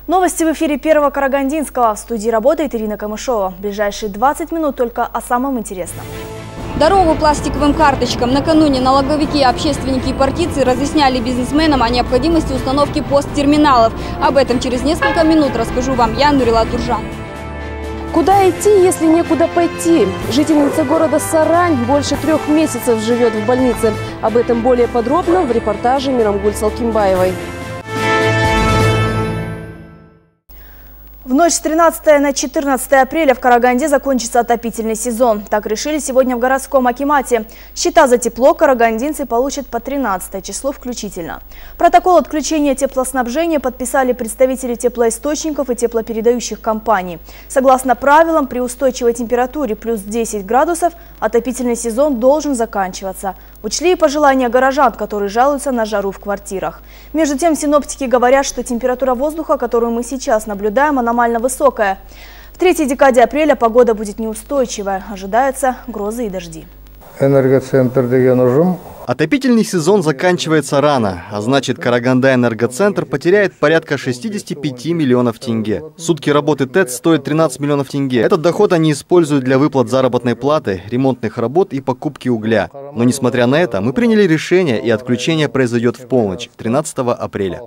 Новости в эфире Первого Карагандинского. В студии работает Ирина Камышова. В ближайшие 20 минут только о самом интересном. Дорогу пластиковым карточкам. Накануне налоговики, общественники и партийцы разъясняли бизнесменам о необходимости установки посттерминалов. Об этом через несколько минут расскажу вам я, Нурила Туржан. Куда идти, если некуда пойти? Жительница города Сарань больше 3 месяцев живет в больнице. Об этом более подробно в репортаже Мирамгуль Салкимбаевой. В ночь с 13 на 14 апреля в Караганде закончится отопительный сезон. Так решили сегодня в городском акимате. Счета за тепло карагандинцы получат по 13 число включительно. Протокол отключения теплоснабжения подписали представители теплоисточников и теплопередающих компаний. Согласно правилам, при устойчивой температуре плюс 10 градусов отопительный сезон должен заканчиваться. Учли и пожелания горожан, которые жалуются на жару в квартирах. Между тем, синоптики говорят, что температура воздуха, которую мы сейчас наблюдаем, аномально высокая. В третьей декаде апреля погода будет неустойчивая. Ожидаются грозы и дожди. Энергоцентр деген ұжым. Отопительный сезон заканчивается рано, а значит, Караганда Энергоцентр потеряет порядка 65 миллионов тенге. Сутки работы ТЭЦ стоят 13 миллионов тенге. Этот доход они используют для выплат заработной платы, ремонтных работ и покупки угля. Но несмотря на это, мы приняли решение, и отключение произойдет в полночь, 13 апреля.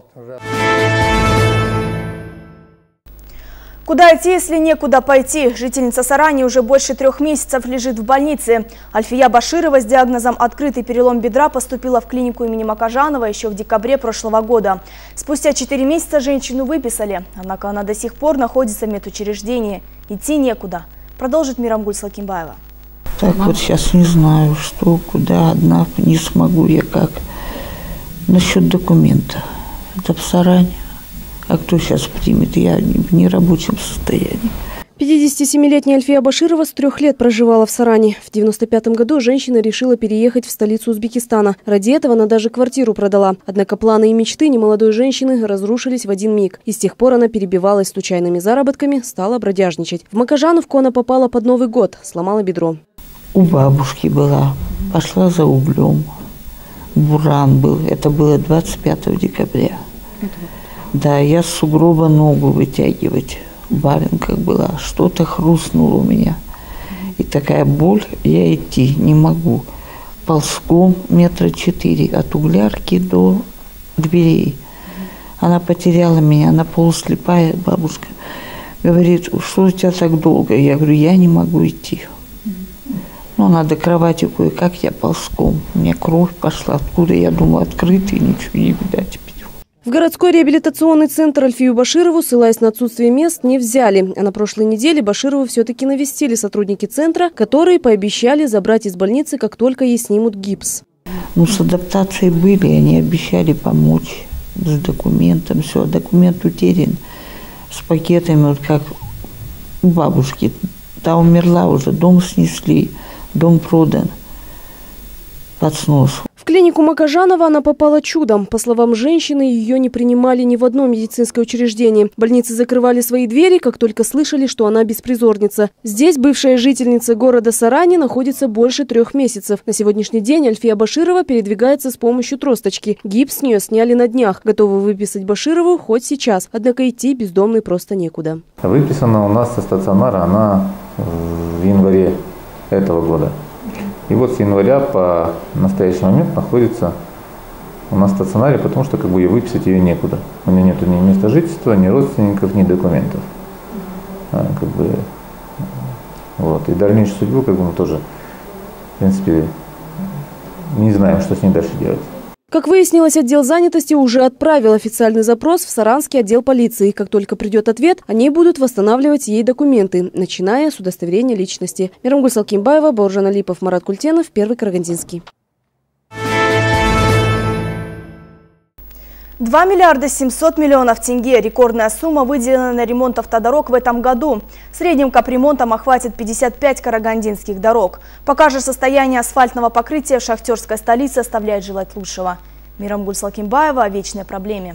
Куда идти, если некуда пойти? Жительница Сарани уже больше 3 месяцев лежит в больнице. Альфия Баширова с диагнозом «открытый перелом бедра» поступила в клинику имени Макажанова еще в декабре прошлого года. Спустя 4 месяца женщину выписали, однако она до сих пор находится в медучреждении. Идти некуда. Продолжит Мирамгуль Салкимбаева. Так вот сейчас не знаю, что, куда, одна не смогу я как. Насчет документа. Это в Саране. А кто сейчас примет? Я в нерабочем состоянии. 57-летняя Альфия Баширова с 3 лет проживала в Саране. В 1995 году женщина решила переехать в столицу Узбекистана. Ради этого она даже квартиру продала. Однако планы и мечты немолодой женщины разрушились в один миг. И с тех пор она перебивалась случайными заработками, стала бродяжничать. В Макажановку она попала под Новый год, сломала бедро. У бабушки была. Пошла за углем. Буран был. Это было 25 декабря. Да, я с сугроба ногу вытягивать. В валенках была. Что-то хрустнуло у меня. И такая боль, я идти не могу. Ползком 4 метра от углярки до дверей. Она потеряла меня, она полуслепая бабушка. Говорит, что у тебя так долго? Я говорю, я не могу идти. Ну, надо кровати кое-как, я ползком. У меня кровь пошла. Откуда, я думаю, открытый, ничего не видать. В городской реабилитационный центр Альфию Баширову, ссылаясь на отсутствие мест, не взяли. А на прошлой неделе Баширову все-таки навестили сотрудники центра, которые пообещали забрать из больницы, как только ей снимут гипс. Ну, с адаптацией были, они обещали помочь с документом. Все, документ утерян. С пакетами, вот как у бабушки. Та умерла уже, дом снесли, дом продан под снос. В клинику Макажанова она попала чудом. По словам женщины, ее не принимали ни в одно медицинское учреждение. Больницы закрывали свои двери, как только слышали, что она беспризорница. Здесь бывшая жительница города Сарани находится больше 3 месяцев. На сегодняшний день Альфия Баширова передвигается с помощью тросточки. Гипс с нее сняли на днях. Готовы выписать Баширову хоть сейчас. Однако идти бездомной просто некуда. Выписана у нас со стационара она в январе этого года. И вот с января по настоящий момент находится у нас в стационаре, потому что ее выписать ее некуда. У нее нет ни места жительства, ни родственников, ни документов. Вот. И дальнейшую судьбу мы тоже, в принципе, не знаем, что с ней дальше делать. Как выяснилось, отдел занятости уже отправил официальный запрос в Саранский отдел полиции. Как только придет ответ, они будут восстанавливать ей документы, начиная с удостоверения личности. Мирамгуль Салкимбаева, Бауржан Алипов, Марат Культенов, Первый Карагандинский. 2 миллиарда 700 миллионов тенге. Рекордная сумма выделена на ремонт автодорог в этом году. Средним капремонтом охватит 55 карагандинских дорог. Пока же состояние асфальтного покрытия в шахтерской столице оставляет желать лучшего. Мирамгуль Салкимбаева о вечной проблеме.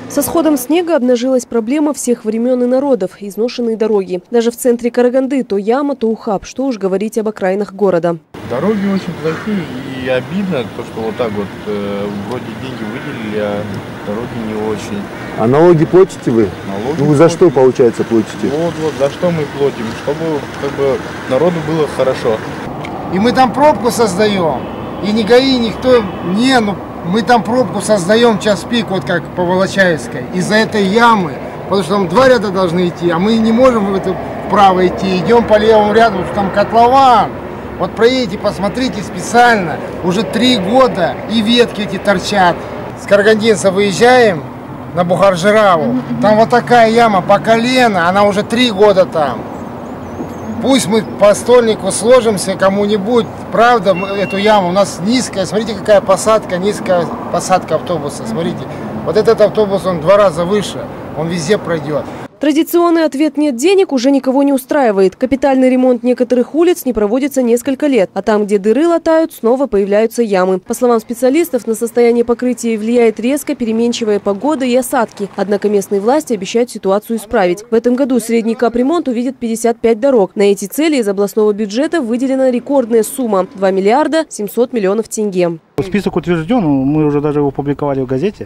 Со сходом снега обнажилась проблема всех времен и народов – изношенные дороги. Даже в центре Караганды то яма, то ухаб, что уж говорить об окраинах города. Дороги очень плохие и обидно, то, что вот так вот вроде деньги выделили, а дороги не очень. А налоги платите вы? Налоги вы за что, получается, платите? Вот, за что мы платим, чтобы как бы народу было хорошо. И мы там пробку создаем, и ни ГАИ, никто, мы там пробку создаем час пик, вот как по Волочаевской, из-за этой ямы, потому что там 2 ряда должны идти, а мы не можем вправо идти, идем по левому ряду, потому что там котлован. Вот проедете, посмотрите специально, уже 3 года и ветки эти торчат. С Карагандинца выезжаем на Бухар-Жираву, там вот такая яма по колено, она уже 3 года там. Пусть мы по стольнику сложимся кому-нибудь, правда, эту яму у нас низкая, смотрите, какая посадка, низкая посадка автобуса, смотрите. Вот этот автобус, он 2 раза выше, он везде пройдет. Традиционный ответ «нет денег» уже никого не устраивает. Капитальный ремонт некоторых улиц не проводится несколько лет, а там, где дыры латают, снова появляются ямы. По словам специалистов, на состояние покрытия влияет резко переменчивая погода и осадки. Однако местные власти обещают ситуацию исправить. В этом году средний капремонт увидит 55 дорог. На эти цели из областного бюджета выделена рекордная сумма – 2 миллиарда 700 миллионов тенге. Список утвержден, мы уже даже его публиковали в газете.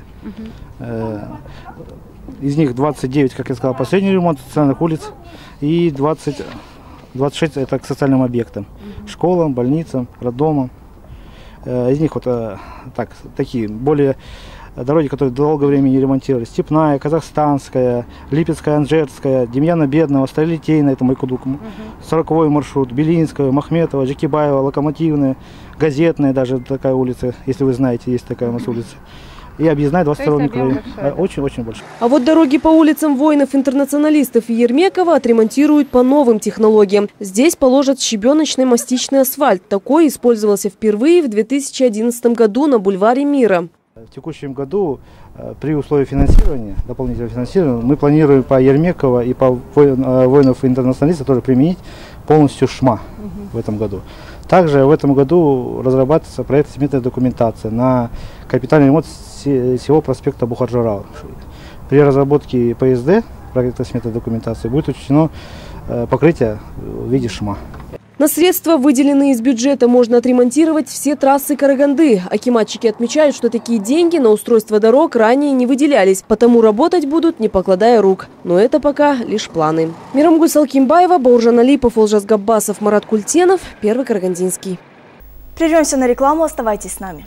Из них 29, как я сказал, последний ремонт социальных улиц, и 26 это к социальным объектам, школам, больницам, роддомам. Из них вот такие более дороги, которые долгое время не ремонтировались: Степная, Казахстанская, Липецкая, Анжерская, Демьяна Бедного, Сталилитейная, это Майкудук, 40-й маршрут, Белинская, Махметова, Жекибаева, Локомотивная, Газетная, даже такая улица, если вы знаете, есть такая у нас улица. И объездная 22-й микрорайон. Очень-очень большой. А вот дороги по улицам воинов-интернационалистов и Ермекова отремонтируют по новым технологиям. Здесь положат щебеночный мастичный асфальт. Такой использовался впервые в 2011 году на бульваре Мира. В текущем году при условии финансирования, дополнительного финансирования, мы планируем по Ермекова и по воинов-интернационалистов тоже применить полностью ШМА в этом году. Также в этом году разрабатывается проектно-сметная документация на капитальный ремонт всего проспекта Бухар-Жирау. При разработке ПСД, проектно-сметной документации, будет учтено покрытие в виде ШМА. На средства, выделенные из бюджета, можно отремонтировать все трассы Караганды. Акиматчики отмечают, что такие деньги на устройство дорог ранее не выделялись, потому работать будут, не покладая рук. Но это пока лишь планы. Мирамгуль Салкимбаева, Бауржан Алипов, Олжас Габбасов, Марат Культенов, Первый Карагандинский. Прервемся на рекламу, оставайтесь с нами.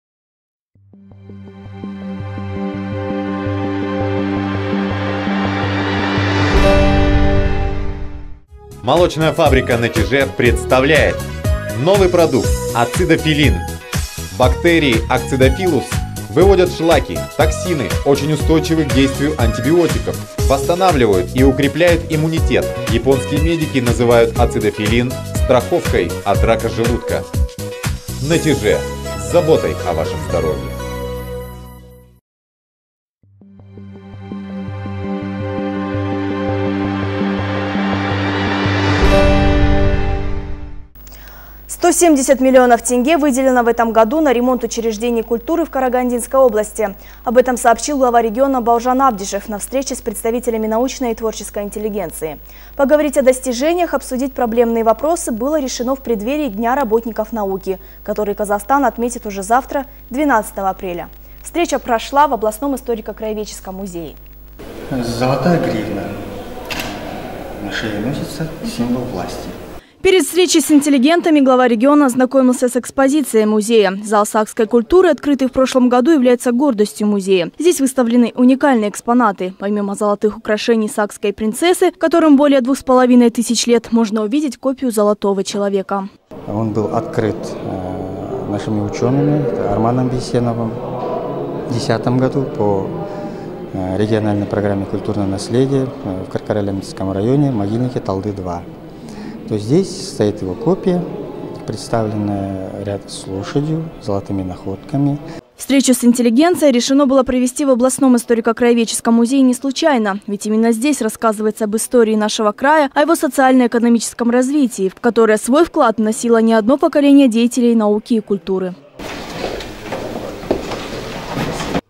Молочная фабрика на Чиже представляет новый продукт ацидофилин. Бактерии Акцидофилус выводят шлаки, токсины, очень устойчивы к действию антибиотиков, восстанавливают и укрепляют иммунитет. Японские медики называют ацидофилин страховкой от рака желудка. На Чиже с заботой о вашем здоровье. $170 миллионов тенге выделено в этом году на ремонт учреждений культуры в Карагандинской области. Об этом сообщил глава региона Бауржан Абдишев на встрече с представителями научной и творческой интеллигенции. Поговорить о достижениях, обсудить проблемные вопросы было решено в преддверии Дня работников науки, который Казахстан отметит уже завтра, 12 апреля. Встреча прошла в областном историко-краеведческом музее. Золотая гривна на шее носится, символ власти. Перед встречей с интеллигентами глава региона ознакомился с экспозицией музея. Зал сакской культуры, открытый в прошлом году, является гордостью музея. Здесь выставлены уникальные экспонаты. Помимо золотых украшений сакской принцессы, которым более 2500 лет, можно увидеть копию золотого человека. Он был открыт нашими учеными, Арманом Бейсеновым, в 2010 году по региональной программе «Культурное наследие» в Каркаралямском районе, могильнике Талды-2. То здесь стоит его копия, представленная рядом с лошадью, золотыми находками. Встречу с интеллигенцией решено было провести в областном историко-краеведческом музее не случайно. Ведь именно здесь рассказывается об истории нашего края, о его социально-экономическом развитии, в которое свой вклад вносило не одно поколение деятелей науки и культуры.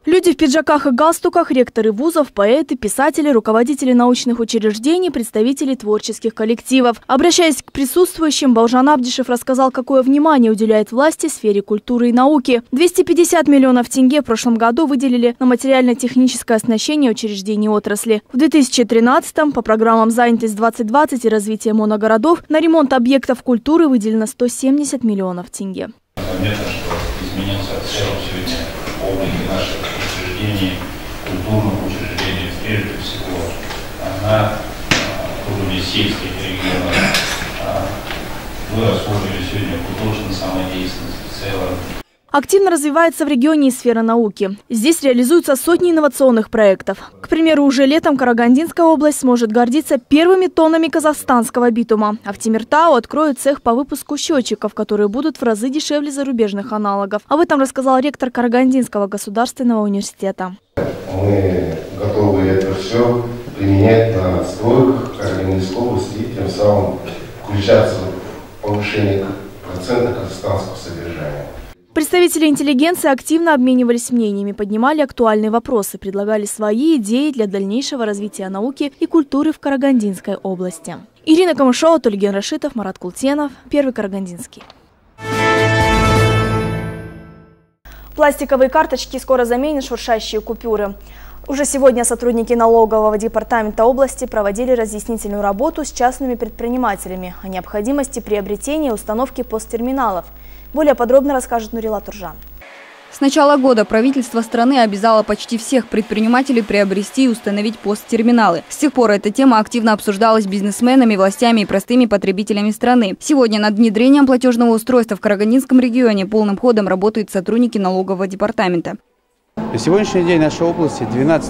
Люди в пиджаках и галстуках, ректоры вузов, поэты, писатели, руководители научных учреждений, представители творческих коллективов. Обращаясь к присутствующим, Балжан Абдишев рассказал, какое внимание уделяет власти сфере культуры и науки. 250 миллионов тенге в прошлом году выделили на материально-техническое оснащение учреждений отрасли. В 2013-м по программам «Занятость-2020» и развитие моногородов на ремонт объектов культуры выделено 170 миллионов тенге. Заметно, что изменился в целом сегодня облик наших учреждений, культурных учреждений, прежде всего на уровне сельских регионов. Вы освоили сегодня художественную самодеятельность в целом. Активно развивается в регионе и сфера науки. Здесь реализуются сотни инновационных проектов. К примеру, уже летом Карагандинская область сможет гордиться первыми тоннами казахстанского битума. А в Темиртау откроют цех по выпуску счетчиков, которые будут в разы дешевле зарубежных аналогов. Об этом рассказал ректор Карагандинского государственного университета. Мы готовы это все применять на стройках Карагандинской области и тем самым включаться в повышение процента казахстанского содержания. Представители интеллигенции активно обменивались мнениями, поднимали актуальные вопросы, предлагали свои идеи для дальнейшего развития науки и культуры в Карагандинской области. Ирина Камышова, Тульген Рашитов, Марат Култенов, Первый Карагандинский. Пластиковые карточки скоро заменят шуршащие купюры. Уже сегодня сотрудники налогового департамента области проводили разъяснительную работу с частными предпринимателями о необходимости приобретения и установки посттерминалов. Более подробно расскажет Нурила Туржан. С начала года правительство страны обязало почти всех предпринимателей приобрести и установить посттерминалы. С тех пор эта тема активно обсуждалась бизнесменами, властями и простыми потребителями страны. Сегодня над внедрением платежного устройства в Карагандинском регионе полным ходом работают сотрудники налогового департамента. На сегодняшний день в нашей области 12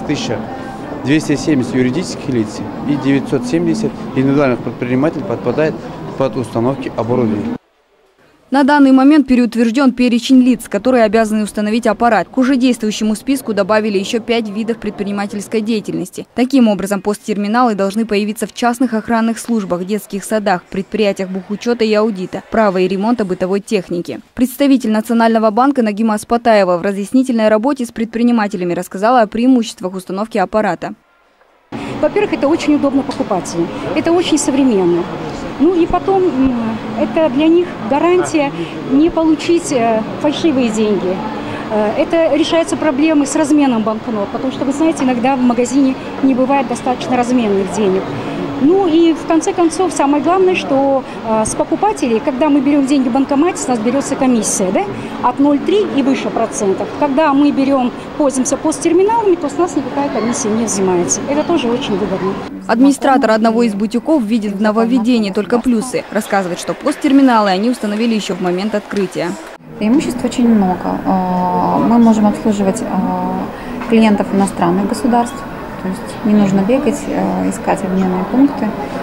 270 юридических лиц и 970 индивидуальных предпринимателей подпадает под установки оборудования. На данный момент переутвержден перечень лиц, которые обязаны установить аппарат. К уже действующему списку добавили еще 5 видов предпринимательской деятельности. Таким образом, посттерминалы должны появиться в частных охранных службах, детских садах, предприятиях бухучета и аудита, права и ремонта бытовой техники. Представитель Национального банка Нагима Аспатаева в разъяснительной работе с предпринимателями рассказала о преимуществах установки аппарата. Во-первых, это очень удобно покупателю, это очень современно. Ну и потом, это для них гарантия не получить фальшивые деньги. Это решаются проблемы с разменом банкнот, потому что, вы знаете, иногда в магазине не бывает достаточно разменных денег. Ну и в конце концов, самое главное, что с покупателей, когда мы берем деньги в банкомате, с нас берется комиссия, да, от 0,3 и выше процентов. Когда мы пользуемся посттерминалами, то с нас никакая комиссия не взимается. Это тоже очень выгодно. Администратор одного из бутиков видит в нововведении только плюсы. Рассказывает, что посттерминалы они установили еще в момент открытия. Преимуществ очень много. Мы можем обслуживать клиентов иностранных государств. То есть не нужно бегать, искать обменные пункты,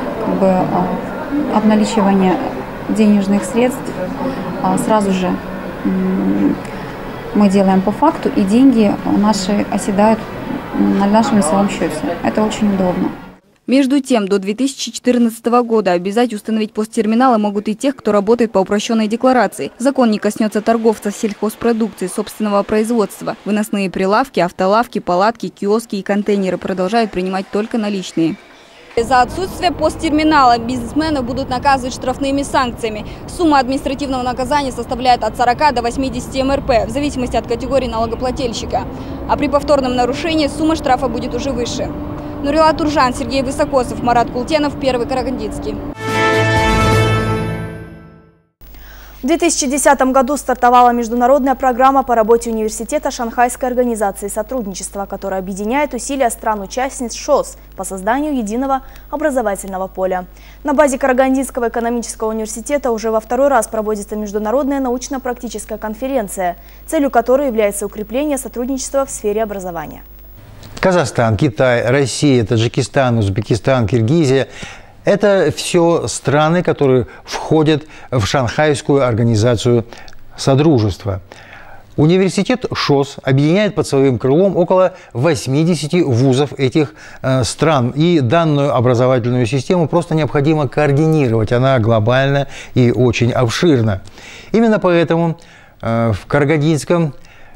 обналичивание денежных средств сразу же мы делаем по факту, и деньги наши оседают на нашем лицевом счете. Это очень удобно. Между тем, до 2014 года обязать установить посттерминалы могут и тех, кто работает по упрощенной декларации. Закон не коснется торговцев сельхозпродукции собственного производства. Выносные прилавки, автолавки, палатки, киоски и контейнеры продолжают принимать только наличные. За отсутствие посттерминала бизнесмены будут наказывать штрафными санкциями. Сумма административного наказания составляет от 40 до 80 МРП, в зависимости от категории налогоплательщика. А при повторном нарушении сумма штрафа будет уже выше. Нурила Туржан, Сергей Высокосов, Марат Култенов, Первый Карагандинский. В 2010 году стартовала международная программа по работе университета Шанхайской организации сотрудничества, которая объединяет усилия стран-участниц ШОС по созданию единого образовательного поля. На базе Карагандинского экономического университета уже во второй раз проводится международная научно-практическая конференция, целью которой является укрепление сотрудничества в сфере образования. Казахстан, Китай, Россия, Таджикистан, Узбекистан, Киргизия – это все страны, которые входят в Шанхайскую организацию содружества. Университет ШОС объединяет под своим крылом около 80 вузов этих стран. И данную образовательную систему просто необходимо координировать. Она глобальна и очень обширна. Именно поэтому в Карагандинском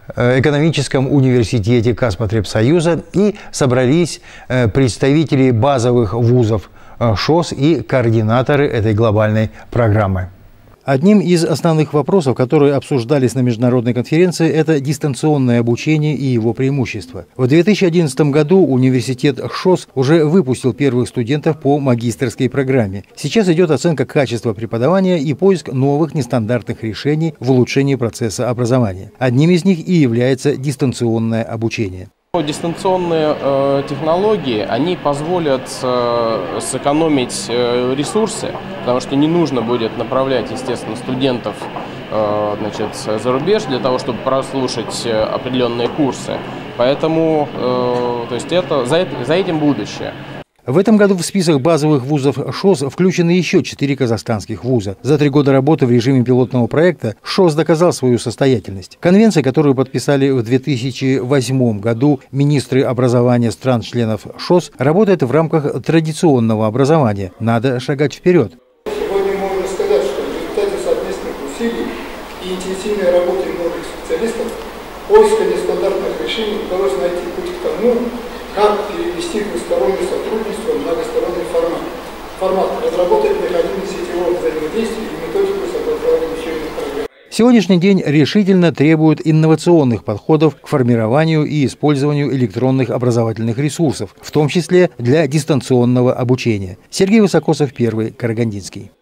экономическом университете Казпотребсоюза и собрались представители базовых вузов ШОС и координаторы этой глобальной программы. Одним из основных вопросов, которые обсуждались на международной конференции, это дистанционное обучение и его преимущества. В 2011 году университет ШОС уже выпустил первых студентов по магистерской программе. Сейчас идет оценка качества преподавания и поиск новых нестандартных решений в улучшении процесса образования. Одним из них и является дистанционное обучение. Дистанционные технологии, они позволят сэкономить ресурсы, потому что не нужно будет направлять, естественно, студентов за рубеж для того, чтобы прослушать определенные курсы. Поэтому за этим будущее. В этом году в список базовых вузов ШОС включены еще 4 казахстанских вуза. За 3 года работы в режиме пилотного проекта ШОС доказал свою состоятельность. Конвенция, которую подписали в 2008 году министры образования стран-членов ШОС, работает в рамках традиционного образования. Надо шагать вперед. Сегодня можно сказать, что в результате совместных усилий и интенсивной работы многих специалистов поиска нестандартных решений удалось найти путь к тому, как перевести двустороннее сотрудничество в многосторонний формат, разработать механизмы сетевого взаимодействия и методику согласования учебных программ. Сегодняшний день решительно требует инновационных подходов к формированию и использованию электронных образовательных ресурсов, в том числе для дистанционного обучения. Сергей Высокосов, Первый Карагандинский.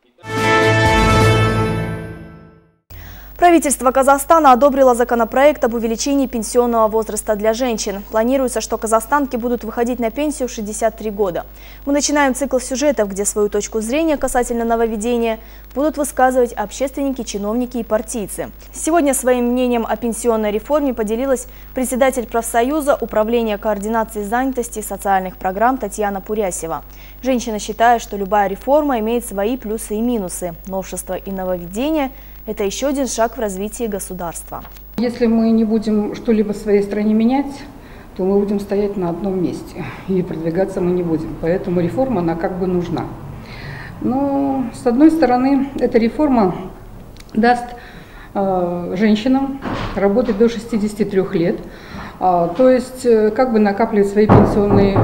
Правительство Казахстана одобрило законопроект об увеличении пенсионного возраста для женщин. Планируется, что казахстанки будут выходить на пенсию в 63 года. Мы начинаем цикл сюжетов, где свою точку зрения касательно нововведения будут высказывать общественники, чиновники и партийцы. Сегодня своим мнением о пенсионной реформе поделилась председатель профсоюза Управления координации занятости и социальных программ Татьяна Пурясева. Женщина считает, что любая реформа имеет свои плюсы и минусы. Новшества и нововведения – это еще один шаг в развитии государства. Если мы не будем что-либо в своей стране менять, то мы будем стоять на одном месте, и продвигаться мы не будем. Поэтому реформа, она как бы нужна. Но, с одной стороны, эта реформа даст женщинам работать до 63 лет, то есть как бы накапливать свои пенсионные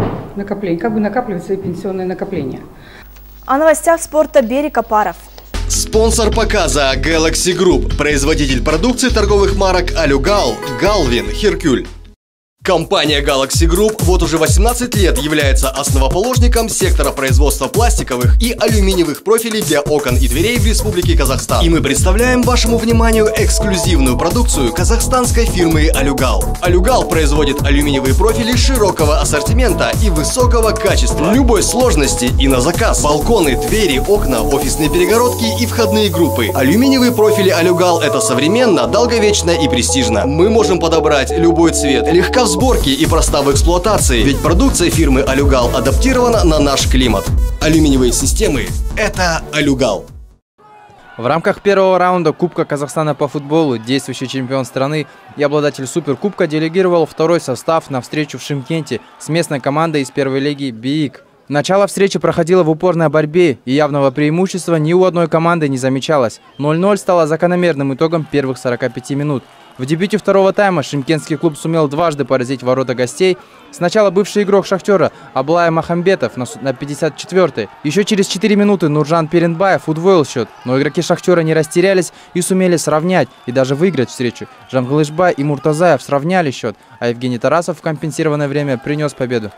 накопления. О новостях спорта Берик Апаров. Спонсор показа Galaxy Group, производитель продукции торговых марок Алюгал, Галвин, Херкюль. Компания Galaxy Group вот уже 18 лет является основоположником сектора производства пластиковых и алюминиевых профилей для окон и дверей в Республике Казахстан. И мы представляем вашему вниманию эксклюзивную продукцию казахстанской фирмы Алюгал. Алюгал производит алюминиевые профили широкого ассортимента и высокого качества, любой сложности и на заказ. Балконы, двери, окна, офисные перегородки и входные группы. Алюминиевые профили Алюгал – это современно, долговечно и престижно. Мы можем подобрать любой цвет, легко в сборке и проста в эксплуатации, ведь продукция фирмы Алюгал адаптирована на наш климат. Алюминиевые системы – это Алюгал. В рамках первого раунда Кубка Казахстана по футболу действующий чемпион страны и обладатель Суперкубка делегировал второй состав на встречу в Шымкенте с местной командой из первой лиги БИИК. Начало встречи проходило в упорной борьбе, и явного преимущества ни у одной команды не замечалось. 0-0 стало закономерным итогом первых 45 минут. В дебюте второго тайма шымкентский клуб сумел дважды поразить ворота гостей. Сначала бывший игрок «Шахтера» Аблай Махамбетов на 54-й. Еще через 4 минуты Нуржан Перенбаев удвоил счет, но игроки «Шахтера» не растерялись и сумели сравнять и даже выиграть встречу. Жамглышбай и Муртазаев сравняли счет, а Евгений Тарасов в компенсированное время принес победу.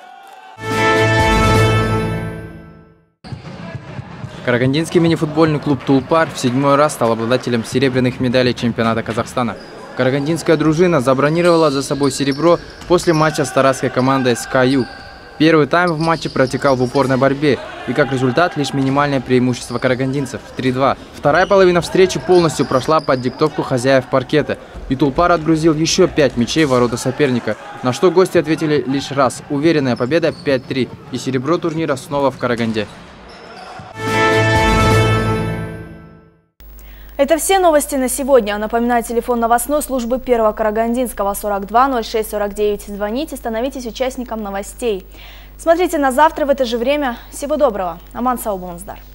Карагандинский мини-футбольный клуб «Тулпар» в 7-й раз стал обладателем серебряных медалей чемпионата Казахстана. Карагандинская дружина забронировала за собой серебро после матча с таразской командой «СКА-Юг». Первый тайм в матче протекал в упорной борьбе, и как результат лишь минимальное преимущество карагандинцев – 3-2. Вторая половина встречи полностью прошла под диктовку хозяев паркета, и Тулпар отгрузил еще 5 мячей в ворота соперника, на что гости ответили лишь раз – уверенная победа 5-3, и серебро турнира снова в Караганде. Это все новости на сегодня. Напоминаю, телефон новостной службы Первого Карагандинского 42 06 49. Звоните, становитесь участником новостей. Смотрите на завтра в это же время. Всего доброго. Аман сау болыңыздар.